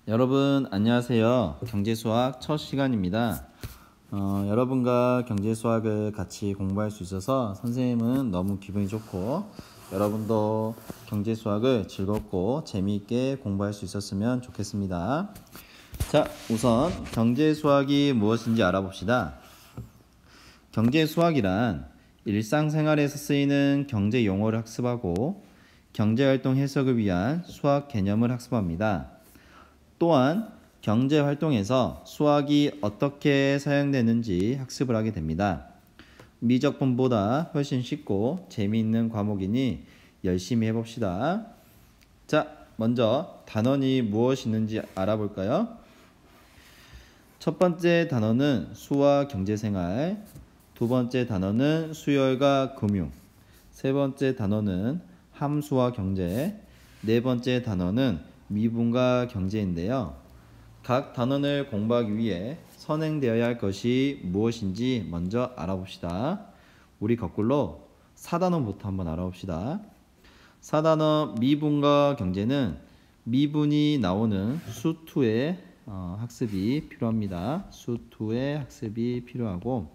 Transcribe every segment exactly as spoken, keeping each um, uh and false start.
여러분 안녕하세요. 경제수학 첫 시간입니다. 어, 여러분과 경제수학을 같이 공부할 수 있어서 선생님은 너무 기분이 좋고 여러분도 경제수학을 즐겁고 재미있게 공부할 수 있었으면 좋겠습니다. 자, 우선 경제수학이 무엇인지 알아봅시다. 경제수학이란 일상생활에서 쓰이는 경제 용어를 학습하고 경제활동 해석을 위한 수학 개념을 학습합니다. 또한 경제활동에서 수학이 어떻게 사용되는지 학습을 하게 됩니다. 미적분보다 훨씬 쉽고 재미있는 과목이니 열심히 해봅시다. 자, 먼저 단원이 무엇이 있는지 알아볼까요? 첫 번째 단원은 수와 경제생활, 두 번째 단원은 수열과 금융, 세 번째 단원은 함수와 경제, 네 번째 단원은 미분과 경제인데요. 각 단원을 공부하기 위해 선행되어야 할 것이 무엇인지 먼저 알아봅시다. 우리 거꾸로 사 단원부터 한번 알아봅시다. 사 단원 미분과 경제는 미분이 나오는 수이의 어, 학습이 필요합니다. 수이의 학습이 필요하고,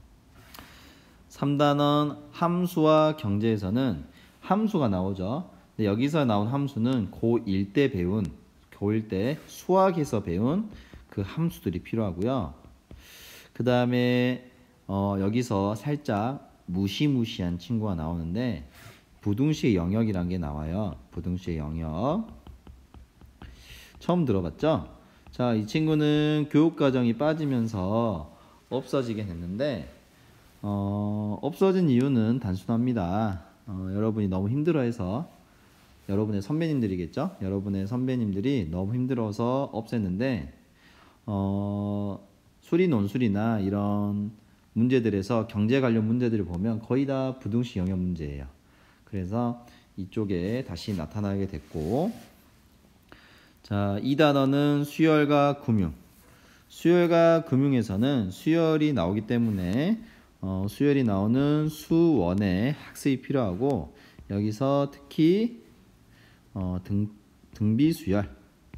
삼 단원 함수와 경제에서는 함수가 나오죠. 근데 여기서 나온 함수는 고일 때 배운, 고일 때 수학에서 배운 그 함수들이 필요하고요. 그 다음에 어, 여기서 살짝 무시무시한 친구가 나오는데 부등식의 영역이란 게 나와요. 부등식의 영역. 처음 들어봤죠? 자, 이 친구는 교육과정이 빠지면서 없어지게 됐는데 어, 없어진 이유는 단순합니다. 어, 여러분이 너무 힘들어해서, 여러분의 선배님들이겠죠? 여러분의 선배님들이 너무 힘들어서 없앴는데 어, 수리 논술이나 이런 문제들에서 경제 관련 문제들을 보면 거의 다 부등식 영역 문제예요. 그래서 이쪽에 다시 나타나게 됐고, 자, 이 단어는 수열과 금융. 수열과 금융에서는 수열이 나오기 때문에 어, 수열이 나오는 수원의 학습이 필요하고, 여기서 특히 어, 등, 등비수열,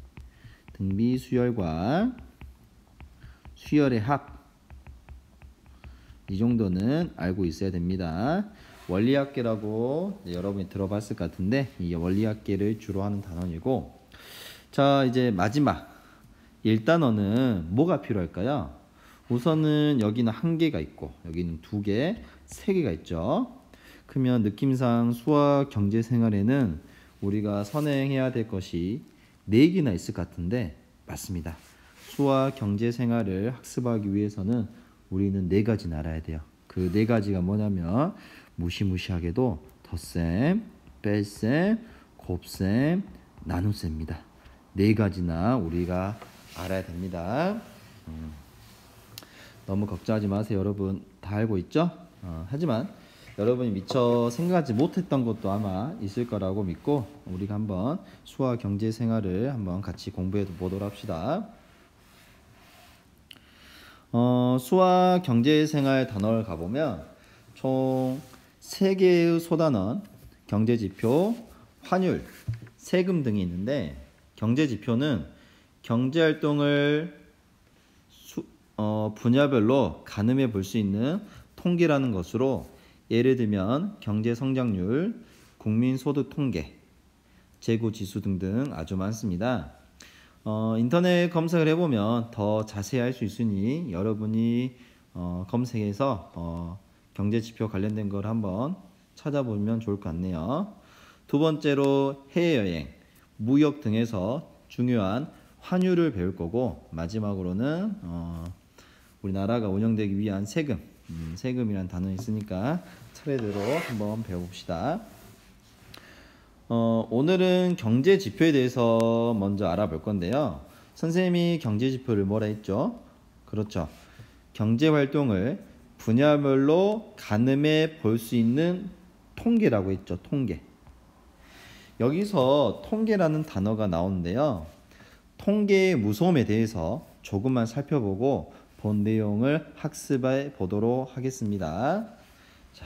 등비수열과 수열의 합, 이 정도는 알고 있어야 됩니다. 원리학계라고 여러분이 들어봤을 것 같은데 이 원리학계를 주로 하는 단원이고, 자, 이제 마지막 일 단원은 뭐가 필요할까요? 우선은 여기는 한 개가 있고 여기는 두 개, 세 개가 있죠. 그러면 느낌상 수학 경제생활에는 우리가 선행해야 될 것이 네 개나 있을 것 같은데 맞습니다. 수학 경제생활을 학습하기 위해서는 우리는 네 가지는 알아야 돼요. 그 네 가지가 뭐냐면 무시무시하게도 덧셈, 뺄셈, 곱셈, 나눗셈입니다. 네 가지나 우리가 알아야 됩니다. 음, 너무 걱정하지 마세요. 여러분 다 알고 있죠? 어, 하지만 여러분이 미처 생각하지 못했던 것도 아마 있을 거라고 믿고 우리가 한번 수학 경제 생활을 한번 같이 공부해 보도록 합시다. 어, 수학 경제 생활 단원을 가보면 총 세 개의 소단원, 경제지표, 환율, 세금 등이 있는데, 경제지표는 경제활동을 수, 어, 분야별로 가늠해 볼 수 있는 통계라는 것으로, 예를 들면 경제성장률, 국민소득 통계, 재고지수 등등 아주 많습니다. 어, 인터넷 검색을 해보면 더 자세히 알 수 있으니 여러분이 어, 검색해서 어, 경제지표 관련된 걸 한번 찾아보면 좋을 것 같네요. 두 번째로 해외여행, 무역 등에서 중요한 환율을 배울 거고, 마지막으로는 어, 우리나라가 운영되기 위한 세금, 음, 세금이란 단어 있으니까 차례대로 한번 배워봅시다. 어, 오늘은 경제지표에 대해서 먼저 알아볼 건데요. 선생님이 경제지표를 뭐라 했죠? 그렇죠. 경제활동을 분야별로 가늠해 볼 수 있는 통계라고 했죠. 통계. 여기서 통계라는 단어가 나오는데요. 통계의 무서움에 대해서 조금만 살펴보고 본 내용을 학습해 보도록 하겠습니다. 자,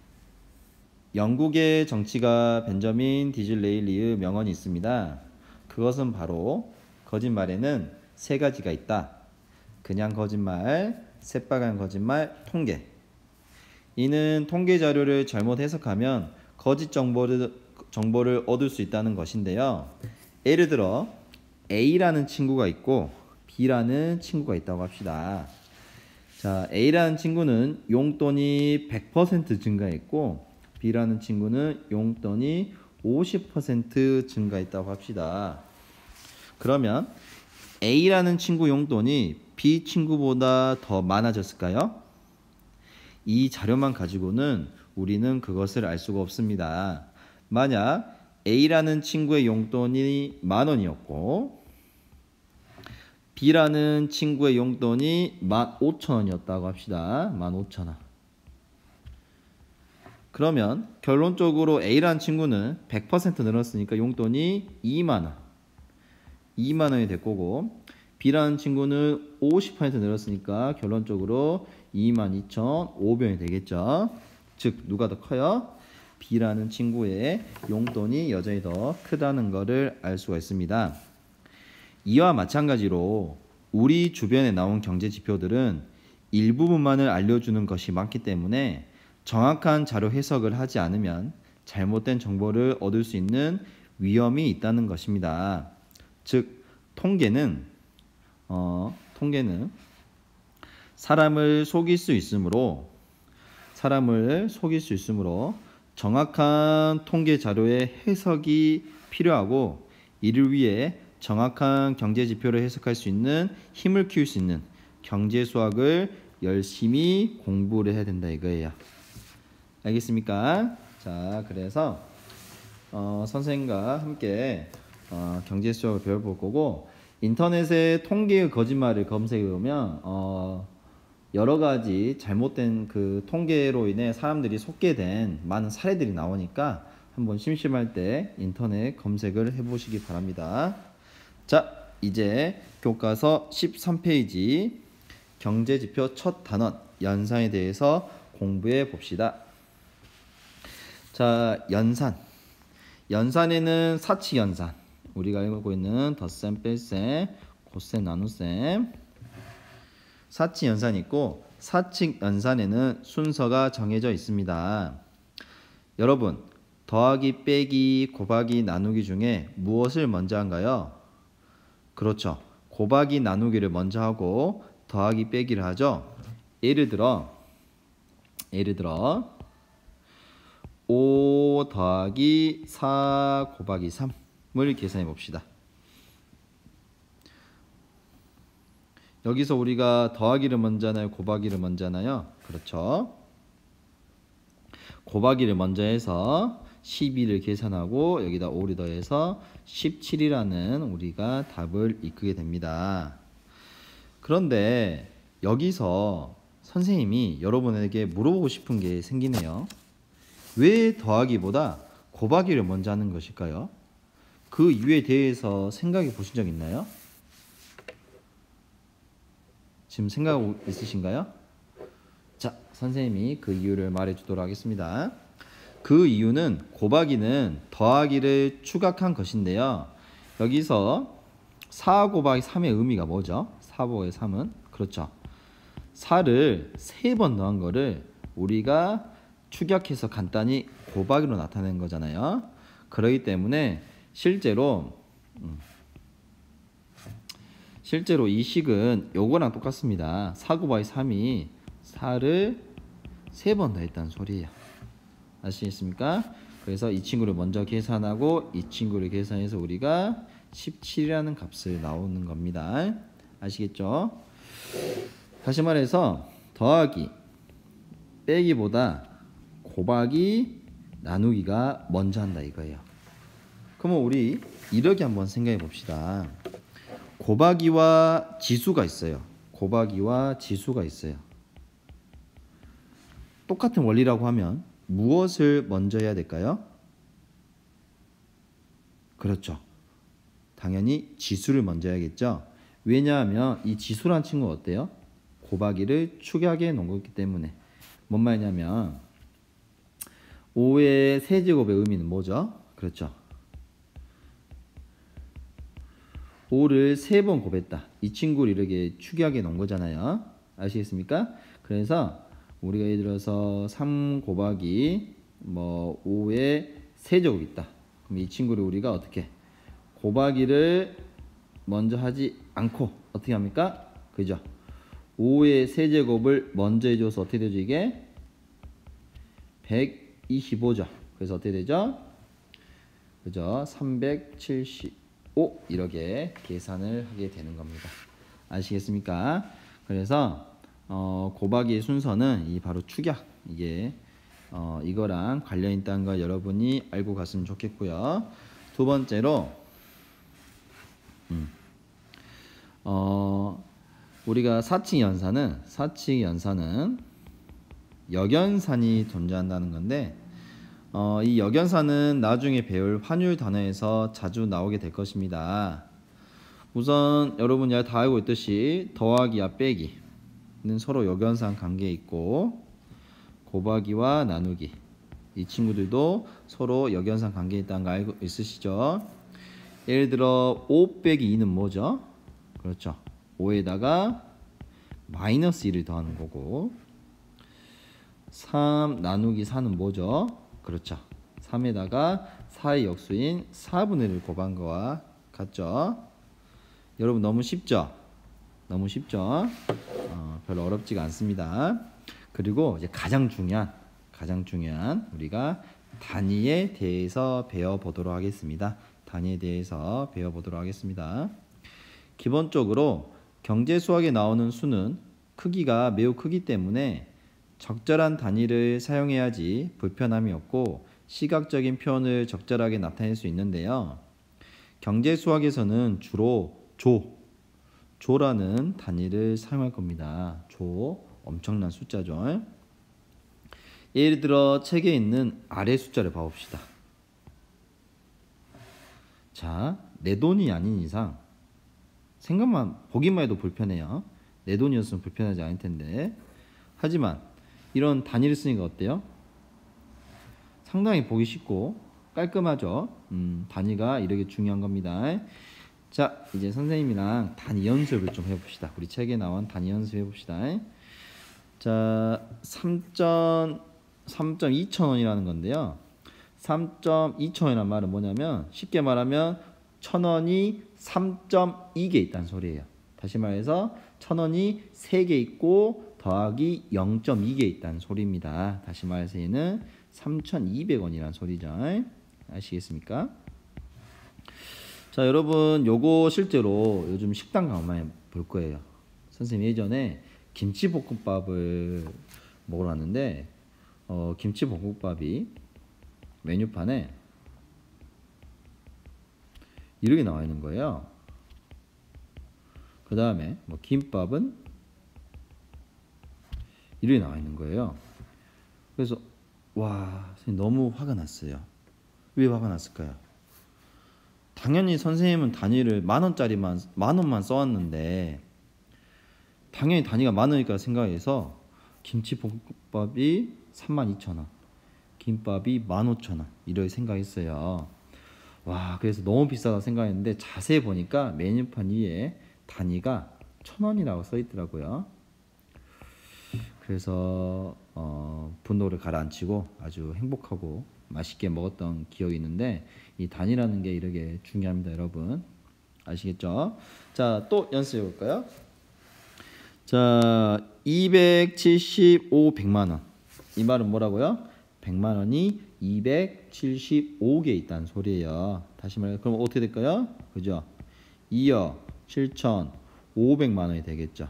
영국의 정치가 벤저민 디즐레일리의 명언이 있습니다. 그것은 바로 거짓말에는 세 가지가 있다. 그냥 거짓말, 새빨간 거짓말, 통계. 이는 통계 자료를 잘못 해석하면 거짓 정보를, 정보를 얻을 수 있다는 것인데요. 예를 들어 A라는 친구가 있고 B라는 친구가 있다고 합시다. 자, A라는 친구는 용돈이 백 퍼센트 증가했고 B라는 친구는 용돈이 오십 퍼센트 증가했다고 합시다. 그러면 A라는 친구 용돈이 B 친구보다 더 많아졌을까요? 이 자료만 가지고는 우리는 그것을 알 수가 없습니다. 만약 A라는 친구의 용돈이 만 원이었고 B라는 친구의 용돈이 만 오천 원이었다고 합시다. 만 오천 원. 그러면 결론적으로 A라는 친구는 백 퍼센트 늘었으니까 용돈이 이만 원. 이만 원이 될 거고 B라는 친구는 오십 퍼센트 늘었으니까 결론적으로 이만 이천오백 원이 되겠죠. 즉 누가 더 커요? B라는 친구의 용돈이 여전히 더 크다는 것을 알 수가 있습니다. 이와 마찬가지로 우리 주변에 나온 경제 지표들은 일부분만을 알려주는 것이 많기 때문에 정확한 자료 해석을 하지 않으면 잘못된 정보를 얻을 수 있는 위험이 있다는 것입니다. 즉 통계는 어, 통계는 사람을 속일 수 있으므로 사람을 속일 수 있으므로 정확한 통계 자료의 해석이 필요하고 이를 위해 정확한 경제 지표를 해석할 수 있는 힘을 키울 수 있는 경제 수학을 열심히 공부를 해야 된다 이거예요. 알겠습니까? 자, 그래서 어, 선생님과 함께 어, 경제 수학을 배워볼 거고 인터넷에 통계의 거짓말을 검색해 보면 어, 여러 가지 잘못된 그 통계로 인해 사람들이 속게 된 많은 사례들이 나오니까 한번 심심할 때 인터넷 검색을 해보시기 바랍니다. 자, 이제 교과서 십삼 페이지 경제지표 첫 단원 연산에 대해서 공부해 봅시다. 자, 연산. 연산에는 사칙 연산. 우리가 알고 있는 덧셈, 뺄셈, 곱셈, 나눗셈. 사칙 연산이 있고 사칙 연산에는 순서가 정해져 있습니다. 여러분, 더하기, 빼기, 곱하기, 나누기 중에 무엇을 먼저 한가요? 그렇죠. 곱하기, 나누기를 먼저 하고 더하기, 빼기를 하죠. 예를 들어 예를 들어 오 더하기 사 곱하기 삼을 계산해 봅시다. 여기서 우리가 더하기를 먼저 하나요? 곱하기를 먼저 하나요? 그렇죠. 곱하기를 먼저 해서 십이를 계산하고 여기다 오를 더해서 십칠이라는 우리가 답을 이끌게 됩니다. 그런데 여기서 선생님이 여러분에게 물어보고 싶은 게 생기네요. 왜 더하기보다 곱하기를 먼저 하는 것일까요? 그 이유에 대해서 생각해 보신 적 있나요? 지금 생각 있으신가요? 자, 선생님이 그 이유를 말해 주도록 하겠습니다. 그 이유는 곱하기는 더하기를 추각한 것인데요. 여기서 사 곱하기 삼의 의미가 뭐죠? 사 곱하기 삼은 그렇죠. 사를 세 번 더한 거를 우리가 축약해서 간단히 곱하기로 나타낸 거잖아요. 그렇기 때문에 실제로 음, 실제로 이 식은 요거랑 똑같습니다. 사 곱하기 삼이 사를 세 번 더했다는 소리예요. 아시겠습니까? 그래서 이 친구를 먼저 계산하고 이 친구를 계산해서 우리가 십칠이라는 값을 나오는 겁니다. 아시겠죠? 다시 말해서 더하기, 빼기보다 곱하기, 나누기가 먼저 한다 이거예요. 그러면 우리 이렇게 한번 생각해 봅시다. 곱하기와 지수가 있어요. 곱하기와 지수가 있어요. 똑같은 원리라고 하면 무엇을 먼저 해야 될까요? 그렇죠. 당연히 지수를 먼저 해야겠죠. 왜냐하면 이 지수란 친구가 어때요? 곱하기를 축약해 놓은 거기 때문에. 뭔 말이냐면 오의 세제곱의 의미는 뭐죠? 그렇죠. 오를 세 번 곱했다. 이 친구를 이렇게 축약해 놓은 거잖아요. 아시겠습니까? 그래서 우리가 예를 들어서 삼 곱하기 뭐 오의 세제곱 있다. 그럼 이 친구를 우리가 어떻게 곱하기를 먼저 하지 않고 어떻게 합니까? 그죠? 오의 세제곱을 먼저 해줘서 어떻게 되죠? 이게 백이십오죠. 그래서 어떻게 되죠? 그죠? 삼백칠십오 이렇게 계산을 하게 되는 겁니다. 아시겠습니까? 그래서 어, 곱하기의 순서는 이 바로 축약 이게 어, 이거랑 관련 있다는 걸 여러분이 알고 갔으면 좋겠고요. 두 번째로 음, 어, 우리가 사칙 연산은 사칙 연산은 역연산이 존재한다는 건데 어, 이 역연산은 나중에 배울 환율 단어에서 자주 나오게 될 것입니다. 우선 여러분이 다 알고 있듯이 더하기와 빼기는 서로 역연산 관계에 있고 곱하기와 나누기 이 친구들도 서로 역연산 관계에 있다는 거 알고 있으시죠? 예를 들어 오 빼기 이는 뭐죠? 그렇죠. 오에다가 마이너스 일을 더하는 거고 삼 나누기 사는 뭐죠? 그렇죠. 삼에다가 사의 역수인 사분의 일을 곱한 거와 같죠. 여러분 너무 쉽죠? 너무 쉽죠? 어, 별로 어렵지가 않습니다. 그리고 이제 가장 중요한 가장 중요한 우리가 단위에 대해서 배워보도록 하겠습니다. 단위에 대해서 배워보도록 하겠습니다. 기본적으로 경제 수학에 나오는 수는 크기가 매우 크기 때문에 적절한 단위를 사용해야지 불편함이 없고 시각적인 표현을 적절하게 나타낼 수 있는데요. 경제 수학에서는 주로 조, 조라는 단위를 사용할 겁니다. 조, 엄청난 숫자죠. 예를 들어 책에 있는 아래 숫자를 봐봅시다. 자, 내 돈이 아닌 이상 생각만 보기만 해도 불편해요. 내 돈이었으면 불편하지 않을 텐데. 하지만 이런 단위를 쓰니까 어때요? 상당히 보기 쉽고 깔끔하죠. 음, 단위가 이렇게 중요한 겁니다. 자, 이제 선생님이랑 단위 연습을 좀 해봅시다. 우리 책에 나온 단위 연습 해봅시다. 자, 삼 점 이천 원이라는 건데요. 삼 점 이천 원이라는 말은 뭐냐면 쉽게 말하면 천 원이 삼 점 이 개 있다는 소리예요. 다시 말해서 천 원이 세 개 있고 더하기 영 점 이 개 있다는 소리입니다. 다시 말해서 얘는 삼천이백 원이라는 소리죠. 아시겠습니까? 자, 여러분 요거 실제로 요즘 식당 가면 많이 볼 거예요. 선생님 예전에 김치볶음밥을 먹으러 왔는데 어, 김치볶음밥이 메뉴판에 이렇게 나와 있는 거예요. 그 다음에 뭐 김밥은 이렇게 나와 있는 거예요. 그래서 와, 선생님 너무 화가 났어요. 왜 화가 났을까요? 당연히 선생님은 단위를 만 원짜리만 만 원만 써왔는데 당연히 단위가 만 원이니까 생각해서 김치볶음밥이 삼만 이천 원, 김밥이 만 오천 원 이렇게 생각했어요. 와, 그래서 너무 비싸다 생각했는데 자세히 보니까 메뉴판 위에 단위가 천 원이라고 써 있더라고요. 그래서 어, 분노를 가라앉히고 아주 행복하고 맛있게 먹었던 기억이 있는데 이 단위라는 게 이렇게 중요합니다, 여러분. 아시겠죠? 자, 또 연습해 볼까요? 자, 이백칠십오 백만 원. 이 말은 뭐라고요? 백만 원이 이백칠십오 개 있다는 소리예요. 다시 말해 그럼 어떻게 될까요? 그죠? 이억 칠천오백만 원이 되겠죠.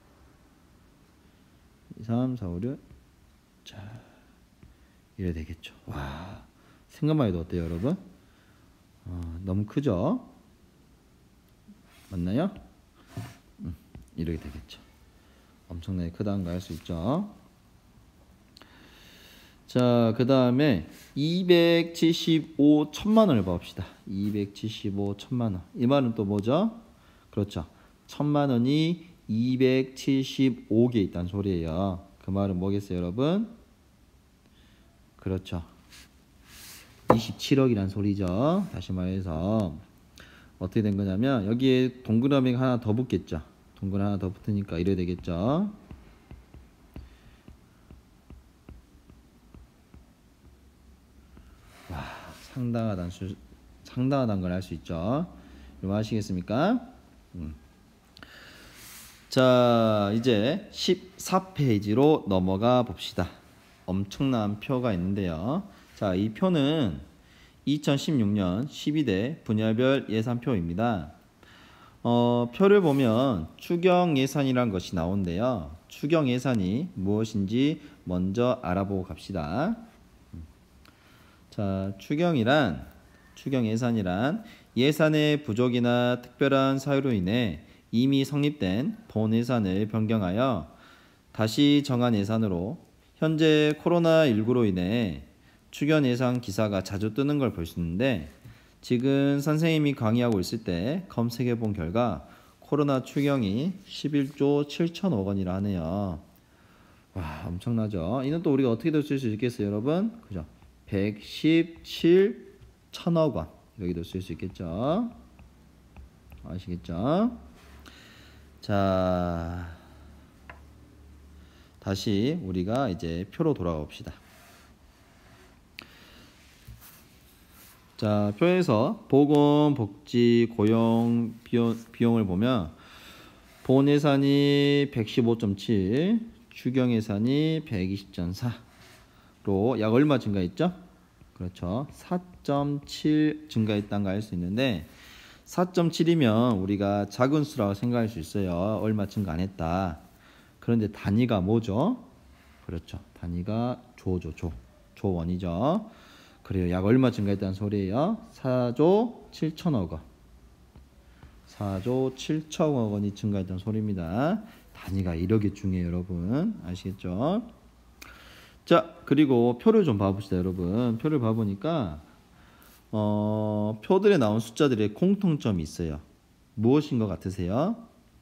이, 삼, 사, 오, 육. 자, 이래 되겠죠. 와, 생각만 해도 어때요, 여러분? 어, 너무 크죠? 맞나요? 음, 이렇게 되겠죠. 엄청나게 크다는 거 알 수 있죠. 자, 그 다음에 이백칠십오 천만 원을 봅시다. 이백칠십오 천만 원. 이 말은 또 뭐죠? 그렇죠. 천만 원이 이백칠십오 개 있다는 소리예요. 그 말은 뭐겠어요, 여러분? 그렇죠. 이십칠억이란 소리죠. 다시 말해서 어떻게 된 거냐면 여기에 동그라미가 하나 더 붙겠죠. 동그라미 하나 더 붙으니까 이래 되겠죠. 와, 상당하다는 수, 상당하다는 걸 알 수 있죠. 이거 아시겠습니까? 음. 자, 이제 십사 페이지로 넘어가 봅시다. 엄청난 표가 있는데요. 자, 이 표는 이천십육 년 십이 대 분야별 예산표입니다. 어, 표를 보면 추경 예산이란 것이 나오는데요. 추경 예산이 무엇인지 먼저 알아보고 갑시다. 자, 추경이란 추경 예산이란 예산의 부족이나 특별한 사유로 인해 이미 성립된 본 예산을 변경하여 다시 정한 예산으로 현재 코로나십구로 인해 추경 예산 기사가 자주 뜨는 걸 볼 수 있는데 지금 선생님이 강의하고 있을 때 검색해 본 결과 코로나 추경이 십일조 칠천억 원이라 하네요. 와, 엄청나죠. 이는 또 우리가 어떻게 쓸 수 있겠어요, 여러분? 그죠? 백십칠천억 원 여기도 쓸 수 있겠죠. 아시겠죠? 자, 다시 우리가 이제 표로 돌아가 봅시다. 자, 표에서 보건, 복지, 고용, 비용, 비용을 보면 본 예산이 백십오 점 칠, 추경 예산이 백이십 점 사로 약 얼마 증가했죠? 그렇죠. 사 점 칠 증가했다는 걸 알 수 있는데 사 점 칠이면 우리가 작은 수라고 생각할 수 있어요. 얼마 증가 안 했다. 그런데 단위가 뭐죠? 그렇죠. 단위가 조죠. 조. 조원이죠. 그래요. 약 얼마 증가했다는 소리예요. 사조 칠천억 원. 사조 칠천억 원이 증가했다는 소리입니다. 단위가 일억이 중요해요, 여러분. 아시겠죠? 자, 그리고 표를 좀 봐봅시다, 여러분. 표를 봐보니까 어, 표들에 나온 숫자들의 공통점이 있어요. 무엇인 것 같으세요?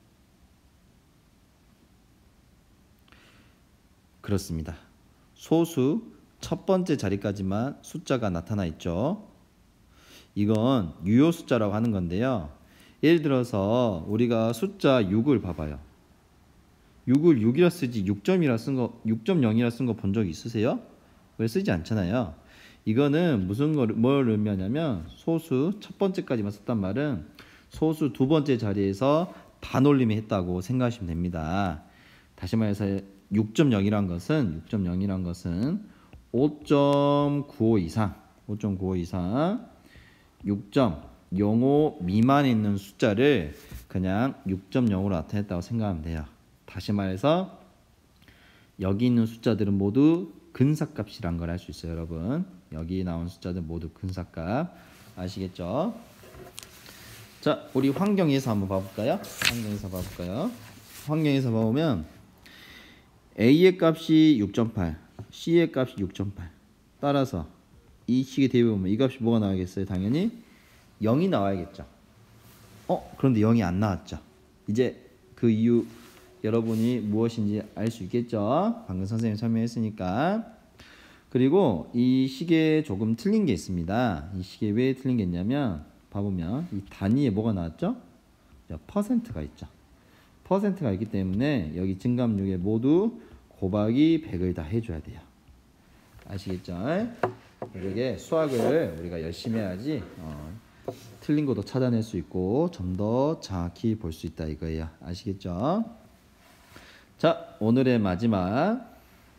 그렇습니다. 소수 첫 번째 자리까지만 숫자가 나타나 있죠. 이건 유효 숫자라고 하는 건데요. 예를 들어서 우리가 숫자 육을 봐봐요. 육을 육이라 쓰지 육 점이라 쓴 거, 육 점 영이라 쓴 거 본 적 있으세요? 왜 쓰지 않잖아요. 이거는 무슨 걸, 뭘 의미하냐면 소수 첫 번째까지만 썼단 말은 소수 두 번째 자리에서 반올림을 했다고 생각하시면 됩니다. 다시 말해서 육 점 영이란 것은 육 점 영이란 것은 오 점 구오 이상, 오 점 구오 이상, 육 점 영오 미만에 있는 숫자를 그냥 육 점 영으로 나타냈다고 생각하면 돼요. 다시 말해서 여기 있는 숫자들은 모두 근사값이란 걸 알 수 있어요, 여러분. 여기 나온 숫자들 모두 근사값. 아시겠죠? 자, 우리 환경에서 한번 봐볼까요? 환경에서 봐볼까요? 환경에서 봐보면 A의 값이 육 점 팔, C의 값이 육 점 팔. 따라서 이 식에 대비해보면 이 값이 뭐가 나와야겠어요? 당연히 영이 나와야겠죠. 어? 그런데 영이 안 나왔죠. 이제 그 이유 여러분이 무엇인지 알 수 있겠죠? 방금 선생님이 설명했으니까. 그리고 이 식에 조금 틀린 게 있습니다. 이 식에 왜 틀린 게 있냐면 봐보면 이 단위에 뭐가 나왔죠? 퍼센트가 있죠. 퍼센트가 있기 때문에 여기 증감육에 모두 곱하기 백을 다 해줘야 돼요. 아시겠죠? 이렇게 수학을 우리가 열심히 해야지 어, 틀린 것도 찾아낼 수 있고 좀 더 정확히 볼 수 있다 이거예요. 아시겠죠? 자, 오늘의 마지막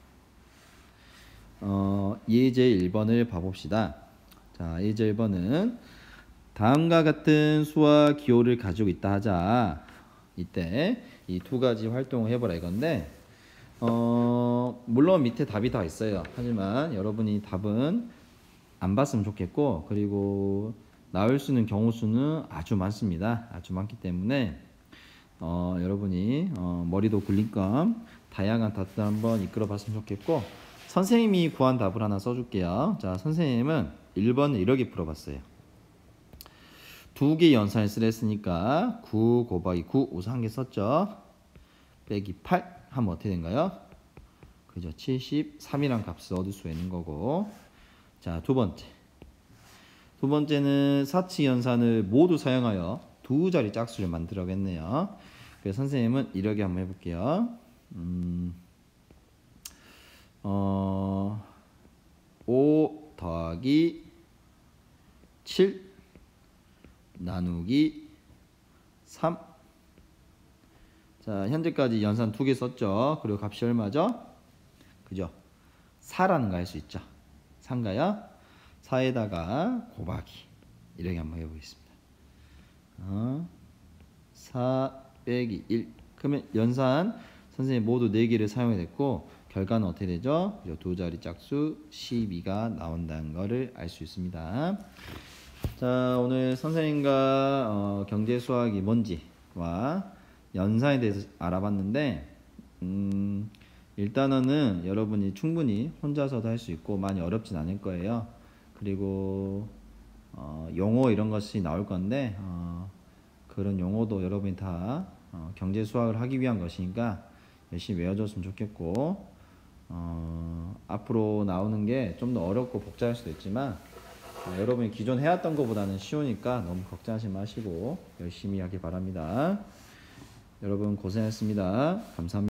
어, 예제 일 번을 봐봅시다. 자, 예제 일 번은 다음과 같은 수와 기호를 가지고 있다 하자. 이때 이 두 가지 활동을 해보라 이건데 어, 물론 밑에 답이 다 있어요. 하지만 여러분이 답은 안 봤으면 좋겠고 그리고 나올 수 있는 경우 수는 아주 많습니다. 아주 많기 때문에 어, 여러분이 어, 머리도 굴릴 겸 다양한 답들 한번 이끌어 봤으면 좋겠고 선생님이 구한 답을 하나 써줄게요. 자, 선생님은 일 번을 이렇게 풀어봤어요. 두 개 연산을 쓰라 했으니까 구 곱하기 구 우선 한 개 썼죠. 빼기 팔 하면 어떻게 된가요? 그죠? 칠십삼이란 값을 얻을 수 있는 거고. 자, 두 번째 두 번째는 사치 연산을 모두 사용하여 두 자리 짝수를 만들어야겠네요. 그래서 선생님은 이렇게 한번 해볼게요. 음, 어, 오 더하기 칠 나누기 삼. 자, 현재까지 연산 두 개 썼죠. 그리고 값이 얼마죠? 그죠? 사라는 거 할 수 있죠. 사인가요? 사에다가 곱하기 이렇게 한번 해보겠습니다. 어, 사 빼기 일. 그러면 연산 선생님 모두 네 개를 사용했고 결과는 어떻게 되죠? 두 자리 짝수 십이가 나온다는 것을 알 수 있습니다. 자, 오늘 선생님과 어, 경제 수학이 뭔지와 연산에 대해서 알아봤는데 음, 일단은 여러분이 충분히 혼자서도 할 수 있고 많이 어렵진 않을 거예요. 그리고 어, 용어 이런 것이 나올 건데 어, 그런 용어도 여러분이 다 어, 경제 수학을 하기 위한 것이니까 열심히 외워줬으면 좋겠고 어, 앞으로 나오는 게 좀 더 어렵고 복잡할 수도 있지만 어, 여러분이 기존 해왔던 것보다는 쉬우니까 너무 걱정하지 마시고 열심히 하길 바랍니다. 여러분 고생했습니다. 감사합니다.